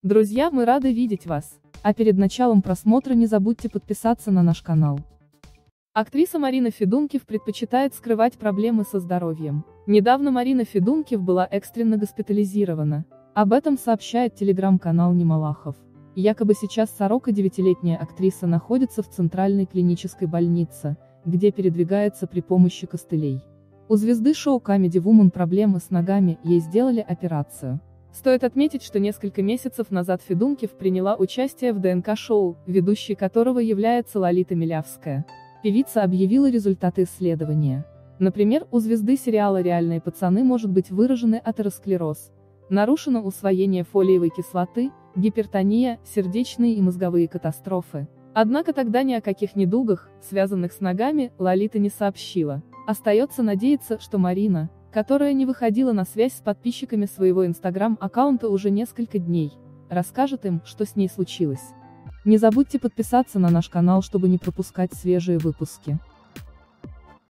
Друзья, мы рады видеть вас. А перед началом просмотра не забудьте подписаться на наш канал. Актриса Марина Федункив предпочитает скрывать проблемы со здоровьем. Недавно Марина Федункив была экстренно госпитализирована. Об этом сообщает телеграм-канал Немалахов. Якобы сейчас 49-летняя актриса находится в Центральной клинической больнице, где передвигается при помощи костылей. У звезды шоу Comedy Woman проблемы с ногами, ей сделали операцию. Стоит отметить, что несколько месяцев назад Федункив приняла участие в ДНК-шоу, ведущей которого является Лолита Милявская. Певица объявила результаты исследования. Например, у звезды сериала «Реальные пацаны» может быть выраженный атеросклероз, нарушено усвоение фолиевой кислоты, гипертония, сердечные и мозговые катастрофы. Однако тогда ни о каких недугах, связанных с ногами, Лолита не сообщила. Остается надеяться, что Марина, которая не выходила на связь с подписчиками своего инстаграм-аккаунта уже несколько дней, расскажет им, что с ней случилось. Не забудьте подписаться на наш канал, чтобы не пропускать свежие выпуски.